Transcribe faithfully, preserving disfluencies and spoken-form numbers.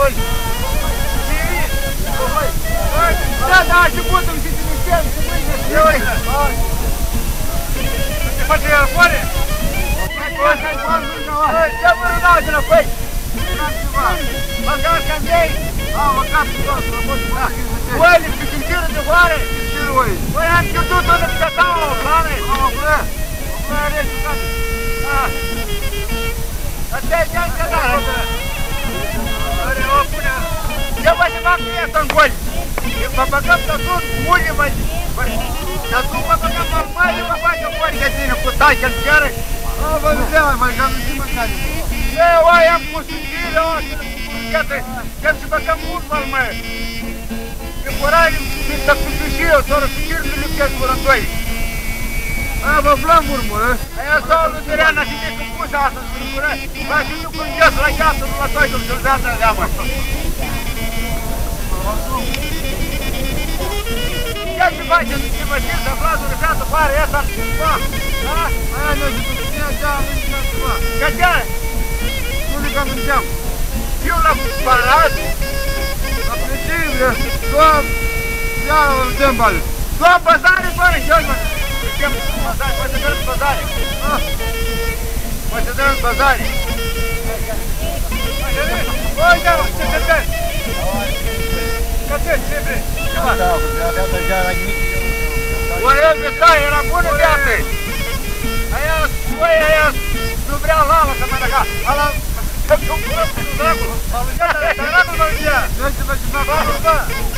Oi! Da, da, ajută-mi și ține stem, să mâine să mâine! Ce face el, foare? Ce vă râdau de la păi? Măcați cam ei? A, măcați cam ei, mă poți măcați cam ei. Oile, pe cântiră de foare? Cântiră oi. Păi am ciutut-o de pe tău, o plane. Am o plă. O plă are și cate. Asta e ce-am cădat. Are o până. Ce vă se fac cu ea în goli? Vă băgăm tătun, muli mă zic. Tătun vă băgăm al mai, vă facem ori că ține cu taci în chiară. A, vă vedea, mai cam zi mâncare. E, oai, am pus în gire, o, să ne pun ghetă, că-mi se băgăm urmă-l, mă. E porare, să cusuși eu, soră, să chiră să luptez cu rândoi. A, vă flam urmă, a? Aia stau lui Dureana și de când pusă asta să urmă, va și nu când ies la gheață, nu la toi, că-mi se-l dea de leamă. Ce ce face, ce mă știu, să vlazul rășată, pare, ia s-ar cumva, da? Aia nu știu, cum ținea cea, nu știu ceva. Că ce? Nu le cam înceam. Eu l-am parat. La plăcire, doar, iară vă vedem bani. Doar bazare, băi, eu mă. Știm bazare, poate să dăm bazare. Poate să dăm bazare. Băi, da, ce te dăm? Că ce, ce vrei? Ceva? Da, avea deja la nimic. Oare eu pe stai, era bună viață. Aia, băi, aia, nu vrea lava să mă năga. Ala, că-mi cum până cu dragul. Dragul mă vedea. Nu știu ce faci, mă,